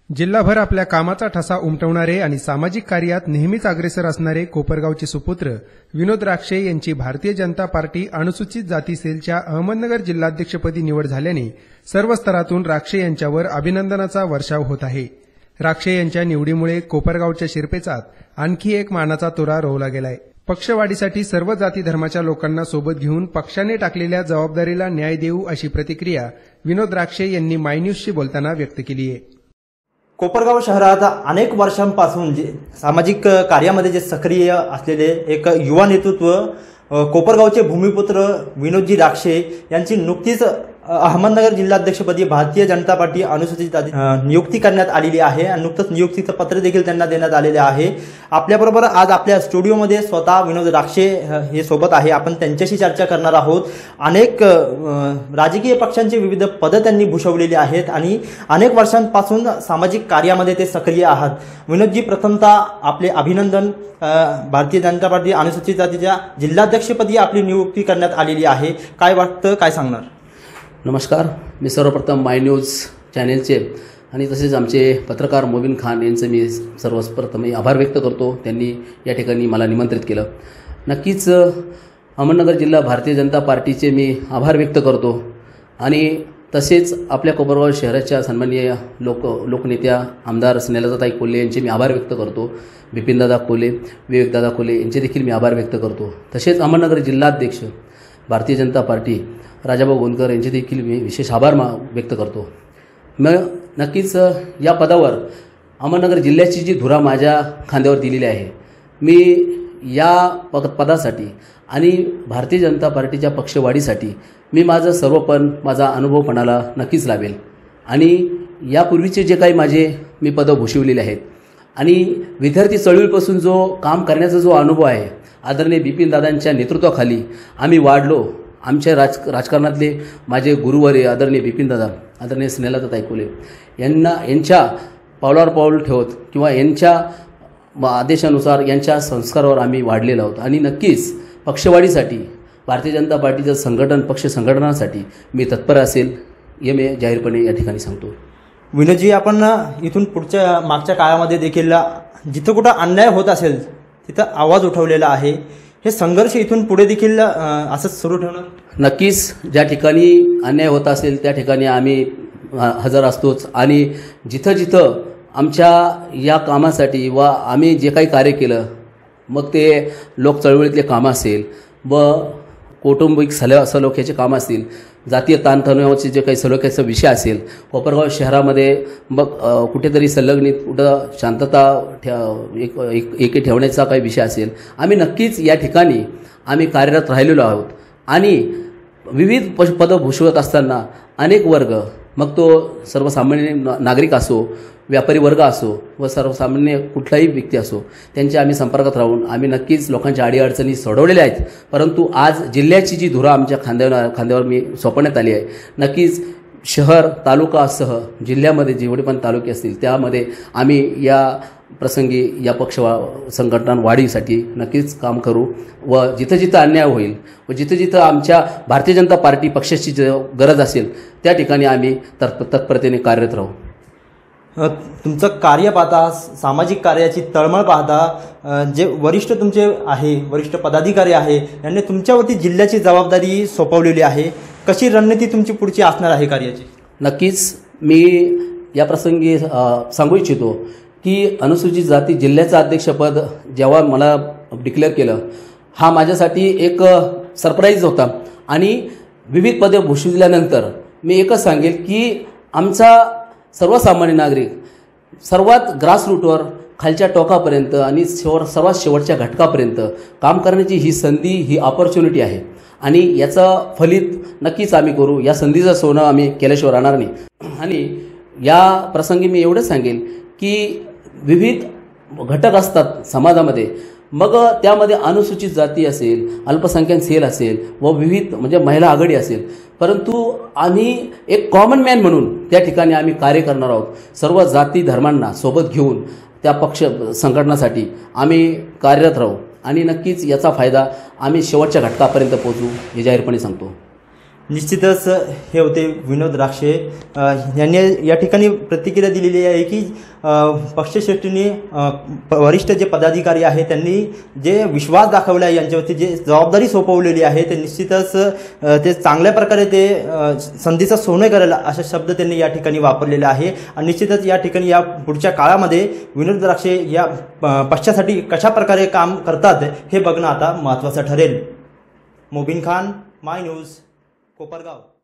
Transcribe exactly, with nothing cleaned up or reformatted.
जिल्हाभर आपल्या कामाचा ठसा उमटवणारे आणि सामाजिक कार्यात नेहमीच अग्रेसर असणारे कोपरगावचे सुपुत्र विनोद राक्षे यांची भारतीय जनता पार्टी अनुसूचित जाती सेलच्या अहमदनगर जिल्हाध्यक्षपदी निवड झाल्याने सर्व स्तरातून राक्षे यांच्यावर अभिनंदनाचा वर्षाव होत आहे। राक्षे यांच्या निवडीमुळे कोपरगावच्या शिरपेचात आणखी एक मानाचा तुरा रोवला गेलाय। पक्षवाढीसाठी सर्व जाती धर्माच्या लोकांना सोबत घेऊन पक्षाने टाकलेल्या जबाबदारीला न्याय देऊ अशी प्रतिक्रिया विनोद राक्षे यांनी माय न्यूजशी बोलताना व्यक्त केली आहे। कोपरगाव शहरात अनेक वर्षांपासून जे सामाजिक कार्यामध्ये जे सक्रिय असलेले एक युवा नेतृत्व कोपरगावचे भूमिपुत्र विनोदजी राक्षे यांची नुकतीच अहमदनगर जिल्हाध्यक्षपदी भारतीय जनता पार्टी अनुसूचित जाती नियुक्ती करण्यात आलेली आहे आणि नुकतंच नियुक्तीचं पत्र देखील त्यांना देण्यात आलेले आहे। आपल्याबरोबर आज आपल्या स्टुडिओमध्ये स्वतः विनोद राक्षे हे सोबत आहे। आपण त्यांच्याशी चर्चा करणार आहोत। अनेक राजकीय पक्षांची विविध पदं त्यांनी भूषवलेली आहेत आणि अनेक वर्षांपासून सामाजिक कार्यामध्ये ते सक्रिय आहात। विनोदजी, प्रथमतः आपले अभिनंदन। भारतीय जनता पार्टी अनुसूचित जातीच्या जिल्हाध्यक्षपदी आपली नियुक्ती करण्यात आलेली आहे, काय वाटतं, काय सांगणार? नमस्कार, मी सर्वप्रथम माय न्यूज चॅनेलचे आणि तसेच आमचे पत्रकार मोबिन खान यांचे मी सर्वप्रथम आभार व्यक्त करतो। त्यांनी या ठिकाणी मला निमंत्रित केलं। नक्कीच अहमदनगर जिल्हा भारतीय जनता पार्टीचे मी आभार व्यक्त करतो आणि तसेच आपल्या कोपरगाव शहराच्या सन्माननीय लोक लोकनेत्या आमदार स्नेहलताताई कोल्हे यांचे मी आभार व्यक्त करतो। बिपिनदादा कोल्हे, विवेकदादा कोल्हे यांचे देखील मी आभार व्यक्त करतो। तसेच अहमदनगर जिल्हाध्यक्ष भारतीय जनता पार्टी राजाभाऊ गोंदकर यांचे देखील मी विशेष आभार व्यक्त करतो। मग नक्कीच या पदावर अहमदनगर जिल्ह्याची जी धुरा माझ्या खांद्यावर दिलेली आहे, मी या पद पदासाठी आणि भारतीय जनता पार्टीच्या पक्षवाढीसाठी मी माझं सर्वपण माझा अनुभवपणाला नक्कीच लावेल आणि यापूर्वीचे जे काही माझे मी पदं भूषवलेले आहेत आणि विद्यार्थी चळवळीपासून जो काम करण्याचा जो अनुभव आहे, आदरणीय बिपिनदादांच्या नेतृत्वाखाली आम्ही वाढलो। आमच्या राज राजकारणातले माझे गुरुवर्य आदरणीय बिपिनदादा, आदरणीय स्नेहलताताई कोल्हे यांना यांच्या पावलावर पाऊल ठेवत किंवा यांच्या आदेशानुसार यांच्या संस्कारावर आम्ही वाढलेलो आहोत आणि नक्कीच पक्षवाढीसाठी भारतीय जनता पार्टीचं संघटन पक्ष संघटनासाठी मी तत्पर असेल, हे मी जाहीरपणे या ठिकाणी सांगतो। विनोदजी, आपण इथून पुढच्या मागच्या काळामध्ये देखील जिथं कुठं अन्याय होत असेल तिथं आवाज उठवलेला आहे। हे संघर्ष इथून पुढे देखील असंच सुरू ठेवणार? नक्कीच, ज्या ठिकाणी अन्याय होत असेल त्या ठिकाणी आम्ही हजर असतोच आणि जिथं जिथं आमच्या या कामासाठी व आम्ही जे काही कार्य केलं, मग ते लोक चळवळीतले कामं असेल व कौटुंबिक सल सलोख्याचे कामं असतील, जातीय ताणतणावाचे जे काही सलोख्याचा विषय असेल, कोपरगाव शहरामध्ये मग कुठेतरी संलग्नित कुठं शांतता ठेव एक एकी ठेवण्याचा काही विषय असेल, आम्ही नक्कीच या ठिकाणी आम्ही कार्यरत राहिलेलो आहोत आणि विविध पदं भूषवत असताना अनेक वर्ग, मग तो सर्वसामान्य नागरिक असो, व्यापारी वर्ग असो व सर्वसामान्य कुठलाही व्यक्ती असो, त्यांच्या आम्ही संपर्कात राहून आम्ही नक्कीच लोकांच्या अडीअडचणी सोडवलेल्या आहेत। परंतु आज जिल्ह्याची जी धुरा आमच्या खांद्यावर खांद्यावर मी सोपवण्यात आली आहे, नक्कीच शहर तालुकासह जिल्ह्यामध्ये जेवढे पण तालुके असतील त्यामध्ये आम्ही या प्रसंगी या पक्ष संघटना वाढीसाठी नक्कीच काम करू व जिथं जिथं अन्याय होईल व जिथं जिथं आमच्या भारतीय जनता पार्टी पक्षाची गरज असेल त्या ठिकाणी आम्ही तत् तत्परतेने कार्यरत राहू। तुमचं कार्य पाहता, सामाजिक कार्याची तळमळ पाहता, जे वरिष्ठ तुमचे आहे, वरिष्ठ पदाधिकारी आहे, यांनी तुमच्यावरती जिल्ह्याची जबाबदारी सोपवलेली आहे, कशी रणनीती तुमची पुढची असणार आहे कार्याची? नक्कीच, मी या प्रसंगी सांगू इच्छितो की अनुसूचित जाती जिल्ह्याचं अध्यक्षपद जेव्हा मला डिक्लेअर केलं, हा माझ्यासाठी एक सरप्राईज होता आणि विविध पदे भूषविल्यानंतर मी एकच सांगेल की आमचा सर्वसामान्य नागरिक सर्वात ग्रासरूटवर खालच्या टोकापर्यंत आणि सर्वात शेवटच्या घटकापर्यंत काम करण्याची ही संधी, ही ऑपॉर्च्युनिटी आहे आणि याचं फलित नक्कीच आम्ही करू। या संधीचं सोनं आम्ही केल्याशिवाय राहणार नाही आणि या प्रसंगी मी एवढंच सांगेल की विविध घटक असतात समाजामध्ये, मग त्यामध्ये अनुसूचित जाती असेल, अल्पसंख्याक सेल असेल व विविध म्हणजे महिला आघाडी असेल, परंतु आम्ही एक कॉमन मॅन म्हणून त्या ठिकाणी आम्ही कार्य करणार आहोत। सर्व जाती धर्मांना सोबत घेऊन त्या पक्ष संघटनासाठी आम्ही कार्यरत राहू आणि नक्कीच याचा फायदा आम्ही शेवटच्या घटकापर्यंत पोहोचू, हे जाहीरपणे सांगतो। निश्चितच हे होते विनोद राक्षे अ, यांनी या ठिकाणी प्रतिक्रिया दिलेली आहे की अ, पक्षश्रेष्ठींनी अ, प- वरिष्ठ जे पदाधिकारी आहेत त्यांनी जे विश्वास दाखवला आहे यांच्यावरती जे जबाबदारी सोपवलेली आहे ते निश्चितच अ, ते चांगल्या प्रकारे ते अ, संधीचं सोनं करेल असे शब्द त्यांनी या ठिकाणी वापरलेले आहे आणि निश्चितच या ठिकाणी या पुढच्या काळामध्ये विनोद राक्षे या अ, पक्षासाठी कशा प्रकारे काम करतात हे बघणं आता महत्त्वाचं ठरेल. Mobin Khan, my news, Kopargaon.